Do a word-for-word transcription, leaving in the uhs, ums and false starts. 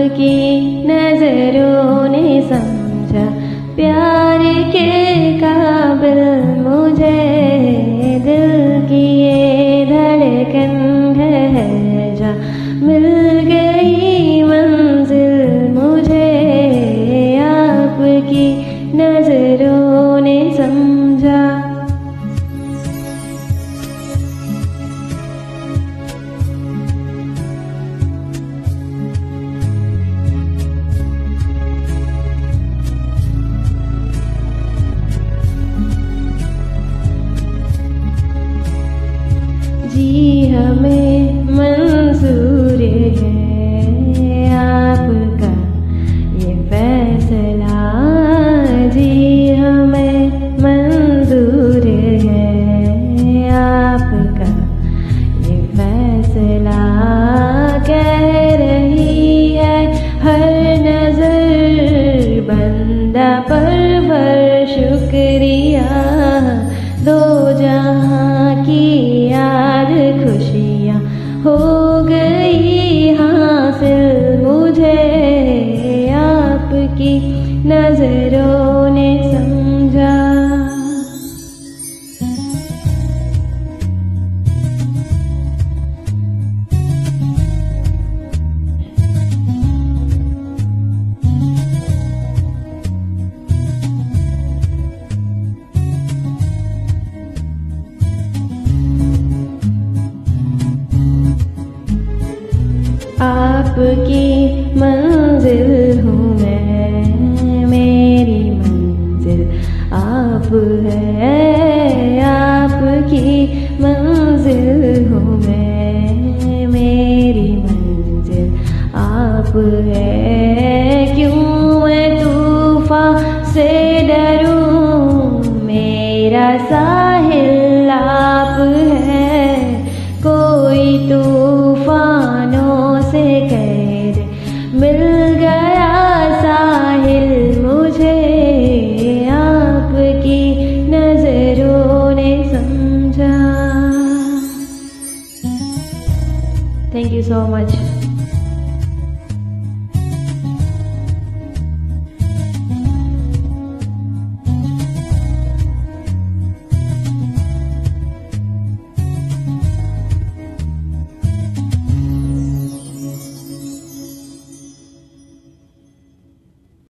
आपकी नजरों ने समझा प्यार के काबिल मुझे। दिल की ये धड़कन ठहर जा, मिल गई मंजिल मुझे। आपकी नजरों ने समझा। जी हमें मंजूर है आपका ये फैसला। जी हमें मंजूर है आपका ये फैसला। कह रही है हर नजर बंदा परवर शुक्रिया। दो जहां की याद खुशियाँ हो गई हासिल मुझे। आपकी नजरों ने समझा। आपकी मंजिल हूँ मैं, मेरी मंजिल आप है। आपकी मंजिल हूँ मैं, मेरी मंजिल आप है। क्यों मैं तूफान से डरूं, मेरा सा